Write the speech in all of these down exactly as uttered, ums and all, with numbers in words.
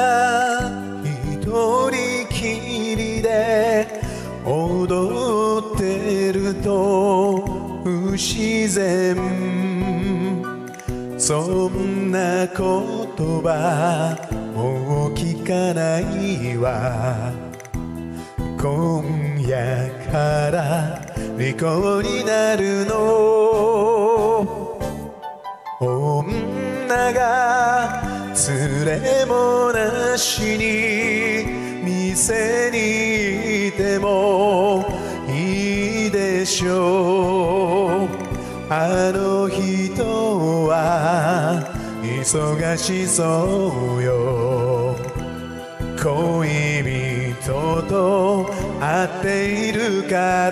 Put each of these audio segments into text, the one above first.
一人きりで踊ってると不自然。そんな言葉もう聞かないわ。今夜から離婚になるの。女が連れもなしに店にいてもいいでしょう。あの人は忙しそうよ。恋人と会っているから。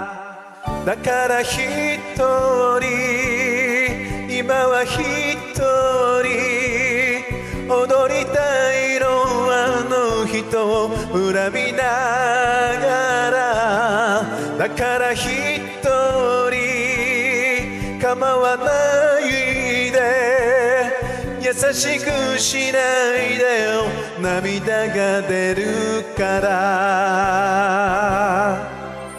だから一人今は一人踊りたいの。あの人を恨みながら。だから一人構わないで優しくしないでよ。涙が出るから。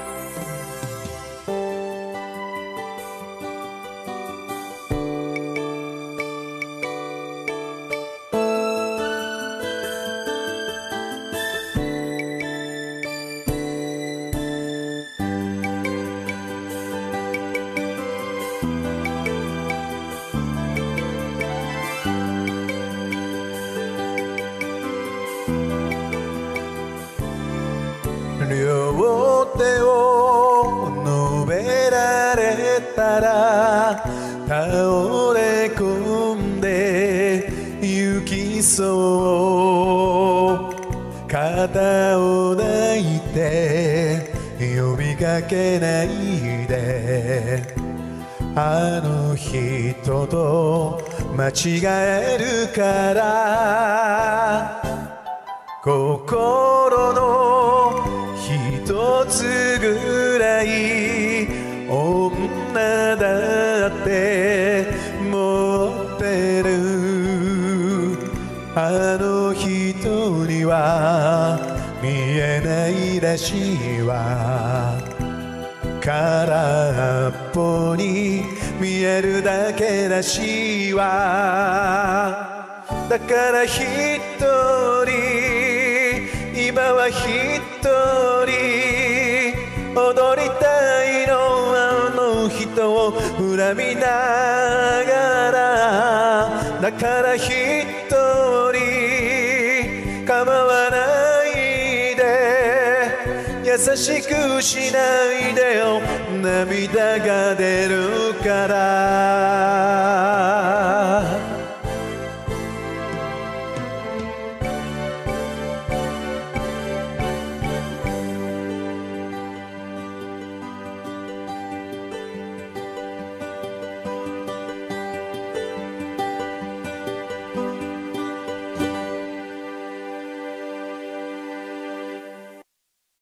両手を述べられたら倒れ込んで行きそう。肩を抱いて呼びかけないで。あの人と間違えるから。心の一つぐらい女だって持ってる。あの人には見えないらしいわ。空っぽに見えるだけらしいわ。だから一人今は一人踊りたいの。あの人を恨みながら。だから一人構わないで優しくしないでよ。涙が出るから。